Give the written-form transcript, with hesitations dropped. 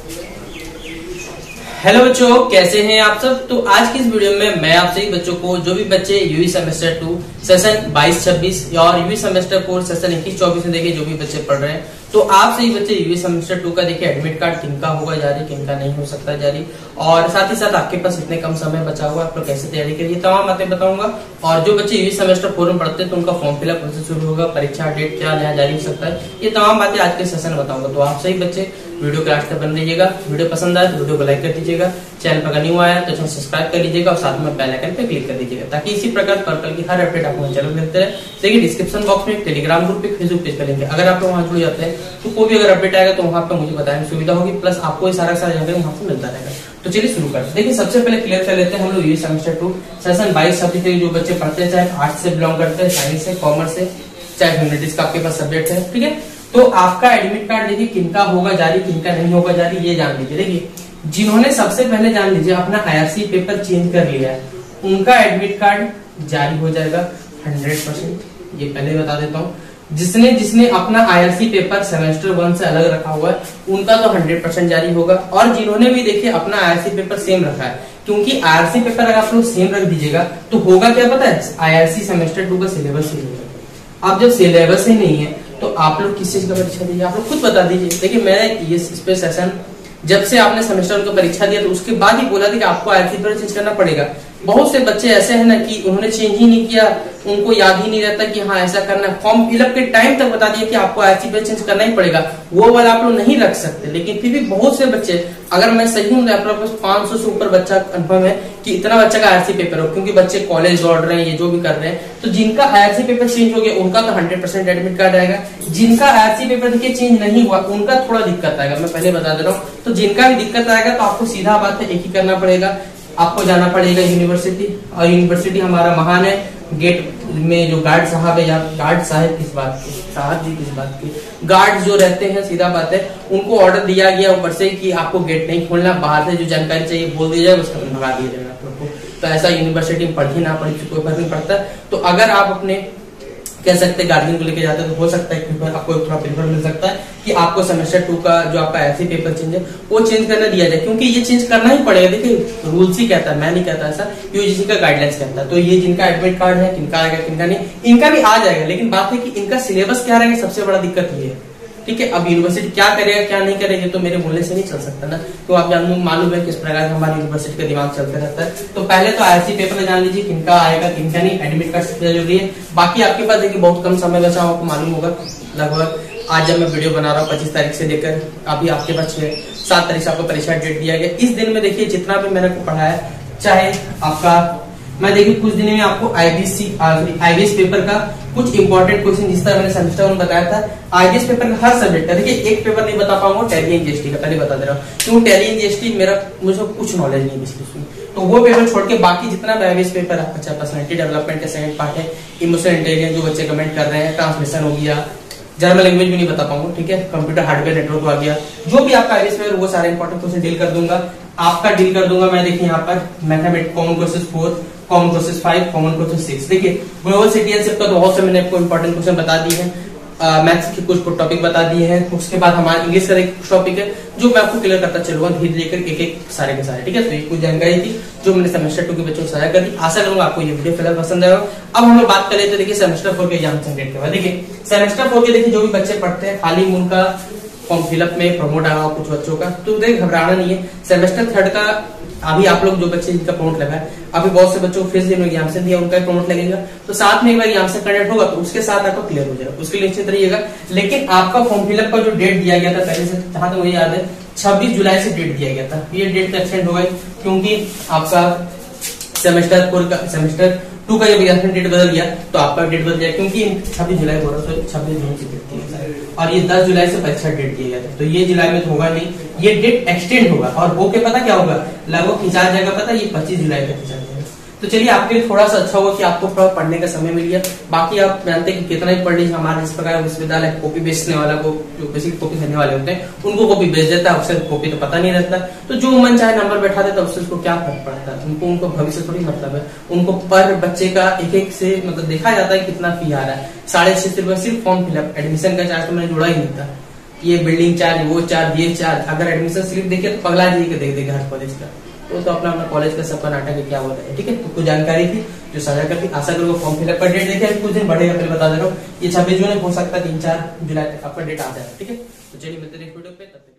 Hello बच्चों, कैसे हैं आप सब। तो आज की इस वीडियो में मैं आप सभी बच्चों को, जो भी बच्चे यूवी सेमेस्टर 2 सेशन 22-26 और यूवी सेमेस्टर 4 सेशन 21-24 में देखिए जो भी बच्चे पढ़ रहे हैं, तो आप सभी बच्चे यूवी सेमेस्टर 2 का देखिए एडमिट कार्ड किनका होगा जारी, किनका नहीं हो सकता जारी, और साथ ही साथ आपके पास इतने कम समय बचा हुआ, आप लोग कैसे तैयारी करिए, तमाम बातें बताऊंगा। और जो बच्चे यूवी सेमेस्टर 4 में पढ़ते हैं तो उनका फॉर्म फिलअप प्रोसेस शुरू होगा, परीक्षा डेट क्या नया जारी हो सकता है, ये तमाम बातें आज के सेशन में बताऊंगा। तो आप सही बच्चे वीडियो के लास्ट तक बन रहिएगा। वीडियो पसंद आए तो वीडियो को लाइक कर दीजिएगा, चैनल पर न्यू आया तो चैनल सब्सक्राइब कर लीजिएगा और साथ में बेल आइकन पे क्लिक कर दीजिएगा, ताकि इसी प्रकार पर्पल की हर अपडेट आपको चैनल मिलते रहे। देखिए डिस्क्रिप्शन बॉक्स में टेलीग्राम ग्रुप पे, फेसबुक पेज पर लिंक है, अगर आप लोग वहां जुड़ जाते हैं तो कोई भी अगर अपडेट आएगा तो वहां पर मुझे बताने में सुविधा होगी, प्लस आपको सारा जानकारी वहां से मिलता रहेगा। तो चलिए शुरू करते हैं। देखिए सबसे पहले क्लियर कर लेते हैं हम लोग यूवी सेमेस्टर 2 सेशन 22-26 जो बच्चे पढ़ते हैं, चाहे आर्ट्स से बिलोंग करते हैं, साइंस से, कॉमर्स से, चाहे ह्यूमैनिटीज का आपके पास सब्जेक्ट है, ठीक है। तो आपका एडमिट कार्ड देखिए किनका होगा जारी, किनका नहीं होगा जारी, ये जान लीजिए। देखिए जिन्होंने सबसे पहले जान लीजिए अपना आईआरसी पेपर चेंज कर लिया है, उनका एडमिट कार्ड जारी हो जाएगा 100%, ये पहले बता देता हूँ। जिसने अपना आईआरसी पेपर सेमेस्टर 1 से अलग रखा हुआ है, उनका तो 100% जारी होगा। और जिन्होंने भी देखिए अपना आईआरसी पेपर सेम रखा है, क्योंकि आईआरसी पेपर अगर आप लोग सेम रख दीजिएगा तो होगा क्या पता है, आईआरसी सेमेस्टर 2 का सिलेबस ही नहीं है। अब जब सिलेबस ही नहीं है तो आप लोग किस चीज का परीक्षा दीजिए, आप लोग खुद बता दीजिए। देखिए मैं ये इस पे सेशन जब से आपने सेमेस्टर का परीक्षा दिया तो उसके बाद ही बोला था कि आपको आईआरसी पेपर चेंज करना पड़ेगा। बहुत से बच्चे ऐसे हैं ना कि उन्होंने चेंज ही नहीं किया, उनको याद ही नहीं रहता कि हाँ ऐसा करना है। फॉर्म फिलअप के टाइम तक बता दिया कि आपको आईआरसी पेपर चेंज करना ही पड़ेगा, वो वाला आप लोग नहीं रख सकते। लेकिन फिर भी बहुत से बच्चे, अगर मैं सही हूँ तो 500 से ऊपर बच्चा कंफर्म है कि इतना बच्चा का आईआरसी पेपर हो, क्योंकि बच्चे कॉलेज दौड़ रहे हैं, ये जो भी कर रहे हैं, तो जिनका आईआरसी पेपर चेंज हो गया उनका तो 100% एडमिट कार्ड आएगा। जिनका आईआरसी पेपर देखिए चेंज नहीं हुआ उनका थोड़ा दिक्कत आएगा, मैं पहले बता दे रहा हूँ। तो जिनका भी दिक्कत आएगा तो आपको सीधा बात है एक ही करना पड़ेगा, आपको जाना पड़ेगा यूनिवर्सिटी। और यूनिवर्सिटी हमारा महान है, गेट में जो गार्ड साहब है, या गार्ड साहब किस बात के, साहब जी किस बात के, गार्ड जो रहते हैं, सीधा बात है उनको ऑर्डर दिया गया ऊपर से कि आपको गेट नहीं खोलना, बाहर से जो जानकारी चाहिए बोल दी जाए, उसका भगा दिया जाएगा आप लोग को। तो ऐसा यूनिवर्सिटी में पढ़ी ना पढ़ी कोई फर्क नहीं पड़ता। तो अगर आप अपने कह सकते हैं गार्जियन को लेके जाते हैं तो हो सकता है आपको थोड़ा प्रेफर मिल सकता है कि आपको सेमेस्टर 2 का जो आपका आईआरसी पेपर चेंज है वो चेंज करने दिया जाए, क्योंकि ये चेंज करना ही पड़ेगा। देखिए रूल्स ही कहता है, मैं नहीं कहता ऐसा, यूजीसी का गाइडलाइंस कहता है। तो ये जिनका एडमिट कार्ड है, किनका आएगा किनका नहीं, इनका भी आ जाएगा, लेकिन बात है कि इनका सिलेबस क्या रहेगा, सबसे बड़ा दिक्कत ये है, ठीक है। अब यूनिवर्सिटी क्या करेगा क्या नहीं करेगा तो मेरे बोलने से नहीं चल सकता ना, तो आप मालूम है किस प्रकार हमारी यूनिवर्सिटी का दिमाग चलता रहता है। तो पहले तो आईआरसी पेपर जान लीजिए किनका आएगा किनका नहीं, एडमिट कार्ड सबसे जरूरी है। बाकी आपके पास देखिए बहुत कम समय बचा, आपको मालूम होगा लगभग आज जब मैं वीडियो बना रहा हूँ 25 तारीख से लेकर अभी आपके पास 7 तारीख से आपको परीक्षा डेट दिया गया। इस दिन में देखिए जितना भी मैंने पढ़ाया, चाहे आपका मैं देखिए कुछ दिन में आपको आईबीएस पेपर का कुछ इंपॉर्टेंट क्वेश्चन, जिस तरह मैंने सेमेस्टर 1 बताया था, आईबीएस पेपर का हर सब्जेक्ट का देखिए एक पेपर नहीं बता पाऊंगा, टैली एंड जीएसटी का पहले बता दे रहा हूँ, क्योंकि टैली एंड जीएसटी मुझे कुछ नॉलेज नहीं है, तो वो पेपर छोड़ के बाकी जितना भी आईबीएस पेपर है, अच्छा पर्सनैलिटी डेवलपमेंट का सेकंड पार्ट है, इमोशनल इंटेलिजेंस जो बच्चे कमेंट कर रहे हैं, ट्रांसलेशन हो गया, जर्मन लैंग्वेज भी नहीं बता पाऊंगा, ठीक है, कंप्यूटर हार्डवेयर नेटवर्क आ गया, जो भी आपका आईबीएस पेपर वो सारे इंपॉर्टेंट क्वेश्चन डील कर दूंगा। आपका डील कर दूंगा मैं, देखिए यहाँ पर mathematics common question 4, common question 5, common question 6। देखिए ग्लोबल सिटीजनशिप का तो बहुत से मैंने आपको इंपॉर्टेंट क्वेश्चन बता दिए हैं, मैथ्स के कुछ टॉपिक बता दिए हैं, उसके बाद हमारा इंग्लिश का एक टॉपिक है जो मैं आपको क्लियर करता चलूंगा धीरे धीरे एक एक सारे के सारे, ठीक है। तो ये कुछ जानकारी थी जो मैंने सेमेस्टर 2 के बच्चों को साझा कर दी। आशा करूंगा आपको ये वीडियो फिलहाल पसंद आएगा। अब हम लोग बात करें तो देखिए सेमेस्टर 4 के एग्जाम जनरेट के बाद, देखिए सेमेस्टर 4 के देखिए जो भी बच्चे पढ़ते हैं, खाली उनका फॉर्म फिलअप में प्रमोट आया कुछ बच्चों का, तो देखिए घबराना नहीं है। सेमेस्टर 3 का अभी आप लोग जो बच्चे जिनका प्रमोट लगा है, अभी बहुत से बच्चों को फेस एग्जाम से दिया, उनका प्रमोट लगेगा, तो साथ में एक बार एग्जाम से कंडक्ट होगा तो उसके साथ आपको क्लियर हो जाएगा, उसके लिए निश्चित रहिएगा। लेकिन आपका फॉर्म फिलअप का जो डेट दिया गया था पहले से, जहां तक मुझे याद है 26 जुलाई से डेट दिया गया था, ये डेट एक्सटेंड हो गई क्योंकि आपका सेमेस्टर 2 का जब एग्जाम डेट बदल गया तो आपका डेट बदल गया, क्योंकि 26 जुलाई हो रहा था, 26 जून से डेट दिया और ये 10 जुलाई से परीक्षा डेट दिया गया था, तो ये जुलाई में तो होगा नहीं, ये डेट एक्सटेंड होगा और होके पता क्या होगा, लगभग खिंचा जाएगा, पता ये 25 जुलाई तक खिंचा जाएगा। तो चलिए आपके लिए थोड़ा सा अच्छा होगा कि आपको थोड़ा पढ़ने का समय मिल गया। बाकी आप जानते हैं कि कितना ही पढ़ लीजिए, हमारे इस प्रकार विश्वविद्यालय कॉपी बेचने वाला को, जो बेसिक कॉपी करने वाले होते हैं उनको कॉपी बेच देता है, उससे कॉपी तो पता नहीं रहता, तो जो मन चाहे नंबर बैठा देता है, उससे उसको क्या फर्क पड़ता है, उनको भविष्य थोड़ी मतलब है, उनको पर बच्चे का एक से मतलब देखा जाता है कितना फी आ रहा है, 650 रुपए सिर्फ फॉर्म फिलअप, एडमिशन का चार्ज तो मैंने जोड़ा ही नहीं था, ये बिल्डिंग चार्ज, वो चार्ज, ये चार्ज। अगर एडमिशन स्लिप देखिए तो पगला जाइए देख देगा हर कॉलेज का। तो अपना अपना कॉलेज का सबका नाटक है, क्या होता है। ठीक है, तो कुछ जानकारी थी जो साझा करती। आशा करूंगा फॉर्म फिलअप का डेट देखिए कुछ दिन बढ़ेगा, पहले बता दे रहा हूँ। ये 26 जून हो सकता है 3-4 जुलाई तक आपका डेट आ जाए। ठीक है, तो चलिए मिलते हैं नेक्स्ट वीडियो पे, तब तक